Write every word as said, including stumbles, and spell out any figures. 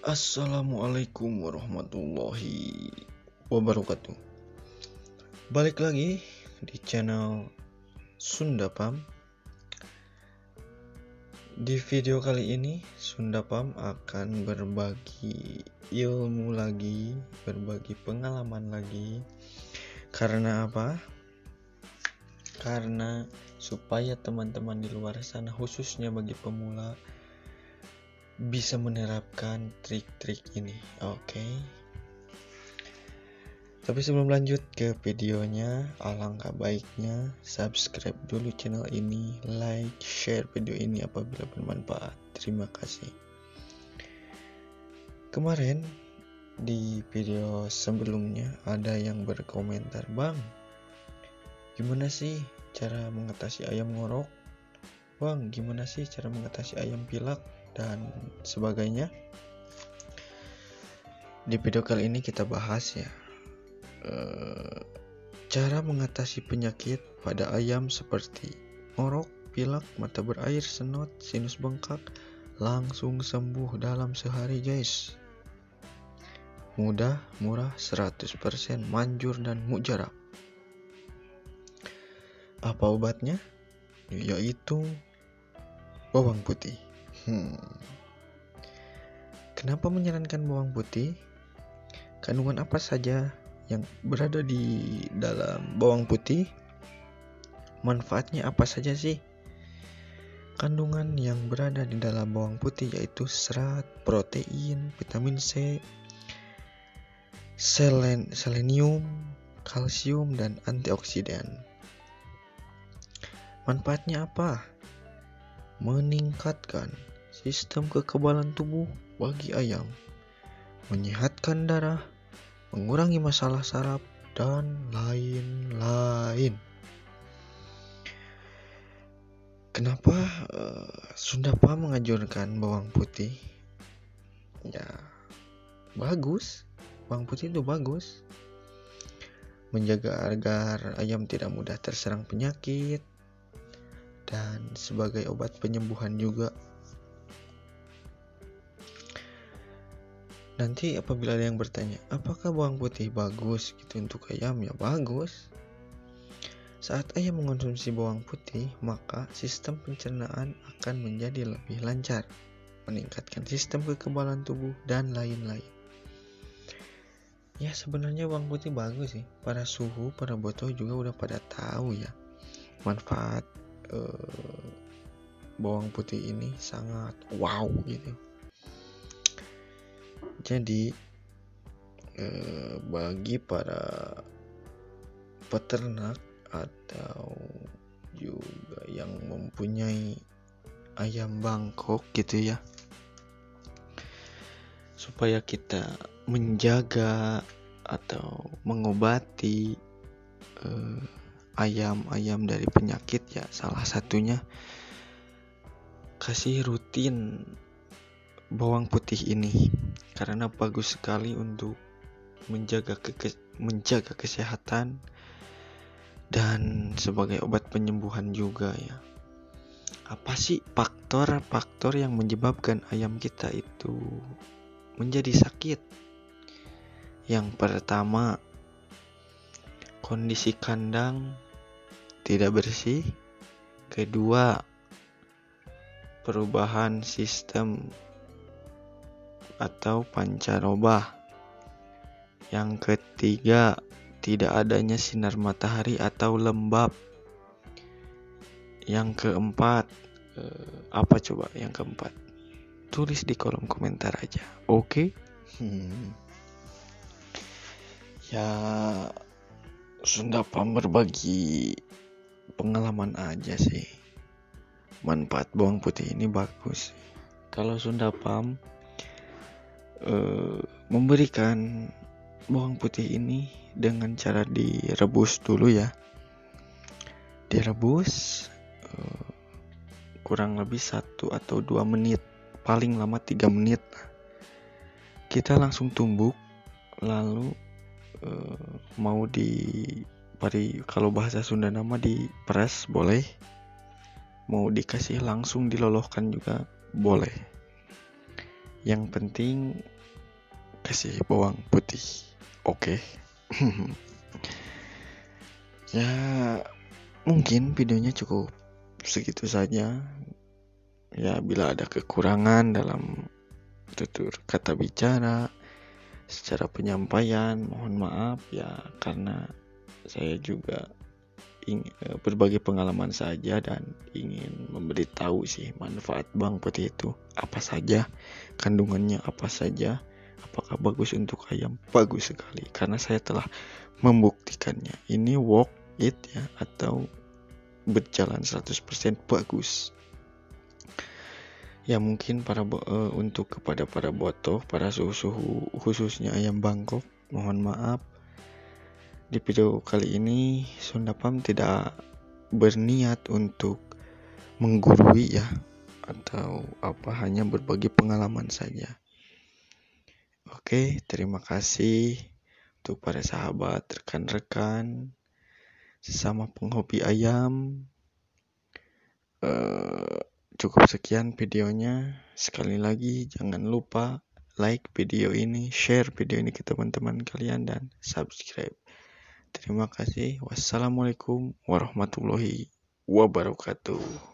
Assalamualaikum warahmatullahi wabarakatuh. Balik lagi di channel Sundapam. Di video kali ini Sundapam akan berbagi ilmu lagi, berbagi pengalaman lagi. Karena apa? Karena supaya teman-teman di luar sana, khususnya bagi pemula, bisa menerapkan trik-trik ini. Oke okay? Tapi sebelum lanjut ke videonya, alangkah baiknya subscribe dulu channel ini, like, share video ini apabila bermanfaat. Terima kasih. Kemarin di video sebelumnya ada yang berkomentar, "Bang, gimana sih cara mengatasi ayam ngorok? Bang, gimana sih cara mengatasi ayam pilak?" dan sebagainya. Di video kali ini kita bahas ya e, cara mengatasi penyakit pada ayam seperti ngorok, pilak, mata berair, senot, sinus bengkak langsung sembuh dalam sehari, guys. Mudah, murah, seratus persen manjur dan mujarab. Apa obatnya? Yaitu bawang putih. Hmm. Kenapa menyarankan bawang putih? Kandungan apa saja yang berada di dalam bawang putih? Manfaatnya apa saja sih? Kandungan yang berada di dalam bawang putih yaitu serat, protein, vitamin C, selen, selenium, kalsium, dan antioksidan. Manfaatnya apa? Meningkatkan sistem kekebalan tubuh bagi ayam, menyehatkan darah, mengurangi masalah saraf, dan lain-lain. Kenapa uh, Sundapam menganjurkan bawang putih? Ya, bagus. Bawang putih itu bagus. Menjaga agar ayam tidak mudah terserang penyakit, dan sebagai obat penyembuhan juga. Nanti apabila ada yang bertanya, apakah bawang putih bagus gitu untuk ayam? Ya bagus. Saat ayam mengonsumsi bawang putih, maka sistem pencernaan akan menjadi lebih lancar, meningkatkan sistem kekebalan tubuh, dan lain-lain. Ya sebenarnya bawang putih bagus sih. Para suhu, para botoh juga udah pada tahu ya manfaat Uh, bawang putih ini sangat wow gitu. Jadi uh, bagi para peternak atau juga yang mempunyai ayam Bangkok gitu ya, supaya kita menjaga atau mengobati uh, ayam-ayam dari penyakit ya, salah satunya kasih rutin bawang putih ini, karena bagus sekali untuk menjaga ke- menjaga kesehatan dan sebagai obat penyembuhan juga ya. Apa sih faktor-faktor yang menyebabkan ayam kita itu menjadi sakit? Yang pertama, kondisi kandang tidak bersih. Kedua, perubahan sistem atau pancaroba. Yang ketiga, tidak adanya sinar matahari atau lembab. Yang keempat, eh, apa coba yang keempat? Tulis di kolom komentar aja. Oke? Okay? Hmm. Ya, Sundapam berbagi pengalaman aja sih. Manfaat bawang putih ini bagus. Kalau Sundapam eh, memberikan bawang putih ini dengan cara direbus dulu ya. Direbus eh, kurang lebih satu atau dua menit, paling lama tiga menit. Kita langsung tumbuk, lalu eh, mau di pari, kalau bahasa Sunda nama diperas boleh, mau dikasih langsung dilolohkan juga boleh. Yang penting kasih bawang putih. Oke. Ya, mungkin videonya cukup segitu saja. Ya, bila ada kekurangan dalam tutur kata bicara, secara penyampaian, mohon maaf ya, karena saya juga ingin berbagi pengalaman saja dan ingin memberitahu sih manfaat bawang putih itu apa saja, kandungannya apa saja, apakah bagus untuk ayam. Bagus sekali karena saya telah membuktikannya. Ini work it ya, atau berjalan seratus persen bagus. Ya mungkin para uh, untuk kepada para botoh, para suhu-suhu khususnya ayam Bangkok, mohon maaf. Di video kali ini Sunda Pam tidak berniat untuk menggurui ya, atau apa, hanya berbagi pengalaman saja. Oke, terima kasih untuk para sahabat, rekan-rekan, sesama penghobi ayam. Uh, Cukup sekian videonya. Sekali lagi jangan lupa like video ini, share video ini ke teman-teman kalian, dan subscribe. Terima kasih. Wassalamualaikum warahmatullahi wabarakatuh.